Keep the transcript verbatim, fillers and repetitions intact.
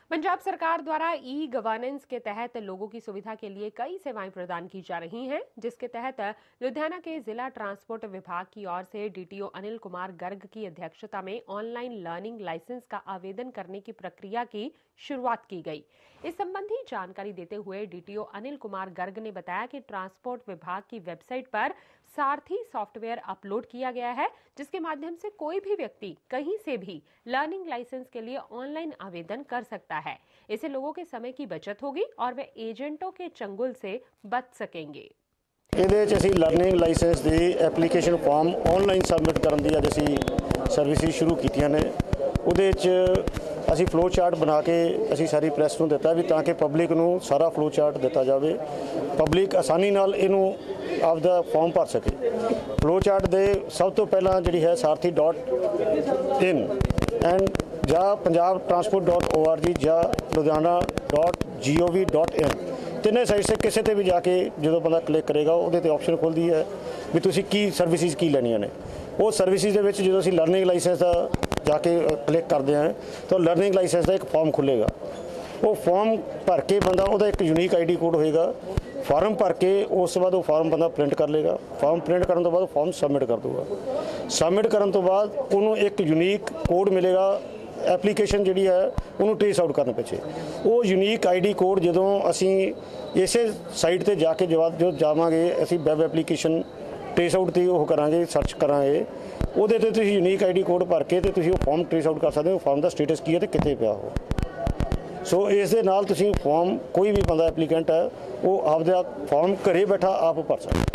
पंजाब सरकार द्वारा e governance के तहत लोगों की सुविधा के लिए कई सेवाएं प्रदान की जा रही हैं, जिसके तहत लुधियाना के जिला ट्रांसपोर्ट विभाग की ओर से डीटीओ अनिल कुमार गर्ग की अध्यक्षता में ऑनलाइन लर्निंग लाइसेंस का आवेदन करने की प्रक्रिया की शुरुआत की गई। इस संबंधी जानकारी देते हुए डीटीओ अनिल कुमार गर्ग ने बताया कि ट्रांसपोर्ट विभाग की वेबसाइट पर सारथी सॉफ्टवेयर अपलोड किया गया है, जिसके माध्यम से कोई भी व्यक्ति कहीं से भी लर्निंग लाइसेंस के लिए ऑनलाइन आवेदन कर सकता है। इससे लोगों के समय की बचत होगी और वे एजेंटों के चंगुल से बच सकेंगे। ਇਹਦੇ 'ਚ ਅਸੀਂ ਲਰਨਿੰਗ ਲਾਇਸੈਂਸ ਦੀ ਐਪਲੀਕੇਸ਼ਨ ਫਾਰਮ ਆਨਲਾਈਨ ਸਬਮਿਟ ਕਰਨ ਦੀ ਅੱਜ ਅਸੀਂ ਸਰਵਿਸਿਜ਼ ਸ਼ੁਰੂ ਕੀਤੀਆਂ ਨੇ। ਉਹਦੇ 'ਚ ਅਸੀਂ ਫਲੋ ਚਾਰਟ ਬਣਾ ਕੇ ਅਸੀਂ ਸਾਰੀ ਪ੍ਰੈਸ ਨੂੰ ਦਿੱਤਾ ਵੀ ਤਾਂ ਕਿ ਪਬਲਿਕ ਨੂੰ ਸਾਰਾ ਫਲੋ ਚਾਰਟ ਦਿੱਤਾ ਜਾਵੇ, ਪਬਲਿਕ ਆਸਾਨੀ ਨਾਲ ਇਹਨੂੰ ਆਪਦਾ ਫਾਰਮ ਭਰ ਸਕੇ। ਫਲੋ ਚਾਰਟ ਦੇ ਸਭ ਤੋਂ ਪਹਿਲਾਂ ਜਿਹੜੀ ਹੈ ਸਾਰਥੀ ਡਾਟ ਇਨ ਐਂਡ ਜਾਂ Punjab transport dot O R G ਜਾਂ ਲੁਧਿਆਣਾ ਡਾਟ ਜੀ ਓ ਵੀ ਡਾਟ ਇਨ ਤਿੰਨੇ ਸਾਈਟ ਸੇ ਕਿਸੇ ਤੇ ਵੀ ਜਾ ਕੇ ਜਦੋਂ ਬੰਦਾ ਕਲਿੱਕ ਕਰੇਗਾ ਉਹਦੇ ਤੇ ਆਪਸ਼ਨ ਖੁੱਲਦੀ ਹੈ ਵੀ ਤੁਸੀਂ ਕੀ ਸਰਵਿਸਿਜ਼ ਕੀ ਲੈਣੀਆਂ ਨੇ। ਉਹ ਸਰਵਿਸਿਜ਼ ਦੇ ਵਿੱਚ ਜਦੋਂ ਅਸੀਂ ਲਰਨਿੰਗ ਲਾਇਸੈਂਸ ਦਾ ਜਾ ਕੇ ਕਲਿੱਕ ਕਰਦੇ ਹਾਂ ਤਾਂ ਲਰਨਿੰਗ ਲਾਇਸੈਂਸ ਦਾ ਇੱਕ ਫਾਰਮ ਖੁੱਲੇਗਾ। ਉਹ ਫਾਰਮ ਭਰ ਕੇ ਬੰਦਾ ਉਹਦਾ ਇੱਕ ਯੂਨੀਕ ਆਈ ਡੀ ਕੋਡ ਹੋਏਗਾ। ਫਾਰਮ ਭਰ ਕੇ ਉਸ ਤੋਂ ਬਾਅਦ ਉਹ ਫਾਰਮ ਬੰਦਾ ਪ੍ਰਿੰਟ ਕਰ ਲੇਗਾ। ਫਾਰਮ ਪ੍ਰਿੰਟ ਕਰਨ ਤੋਂ ਬਾਅਦ ਉਹ ਫਾਰਮ ਸਬਮਿਟ ਕਰ ਦੂਗਾ। ਸਬਮਿਟ ਕਰਨ ਤੋਂ ਬਾਅਦ ਉਹਨੂੰ ਇੱਕ ਯੂਨੀਕ ਕੋਡ ਮਿਲੇਗਾ। ਐਪਲੀਕੇਸ਼ਨ ਜਿਹੜੀ ਹੈ ਉਹਨੂੰ ਟ੍ਰੇਸ ਆਊਟ ਕਰਨ ਪਿੱਛੇ ਉਹ ਯੂਨੀਕ ਆਈ ਡੀ ਕੋਡ ਜਦੋਂ ਅਸੀਂ ਇਸੇ ਸਾਈਟ ਤੇ ਜਾ ਕੇ ਜਵਾਬ ਜੋ ਜਾਵਾਂਗੇ ਅਸੀਂ ਵੈਬ ਐਪਲੀਕੇਸ਼ਨ ਟ੍ਰੇਸ ਆਊਟ ਤੇ ਉਹ ਕਰਾਂਗੇ, ਸਰਚ ਕਰਾਂਗੇ। ਉਹਦੇ ਤੇ ਤੁਸੀਂ ਯੂਨੀਕ ਆਈ ਡੀ ਕੋਡ ਭਰ ਕੇ ਤੇ ਤੁਸੀਂ ਉਹ ਫਾਰਮ ਟ੍ਰੇਸ ਆਊਟ ਕਰ ਸਕਦੇ ਹੋ, ਫਾਰਮ ਦਾ ਸਟੇਟਸ ਕੀ ਹੈ ਤੇ ਕਿੱਥੇ ਪਿਆ ਉਹ। ਸੋ ਇਸ ਦੇ ਨਾਲ ਤੁਸੀਂ ਫਾਰਮ ਕੋਈ ਵੀ ਬੰਦਾ ਐਪਲੀਕੈਂਟ ਹੈ ਉਹ ਆਪਦਾ ਫਾਰਮ ਘਰੇ ਬੈਠਾ ਆਪ ਭਰ ਸਕਦਾ।